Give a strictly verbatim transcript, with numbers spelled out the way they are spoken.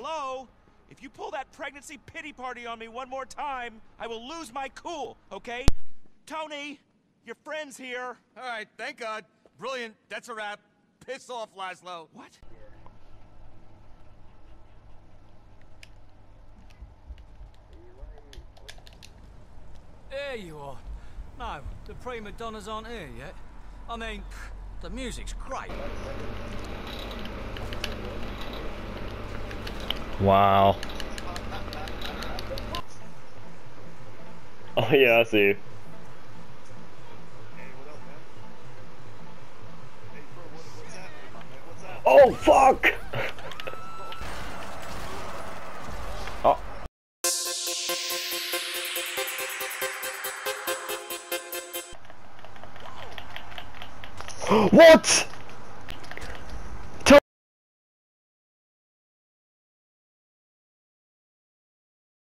Hello? If you pull that pregnancy pity party on me one more time, I will lose my cool, okay? Tony, your friend's here. All right, thank God. Brilliant. That's a wrap. Piss off, Laszlo. What? There you are. No, the prima donnas aren't here yet. I mean, the music's great. Wow. Oh yeah, I see. Oh fuck! Oh. What?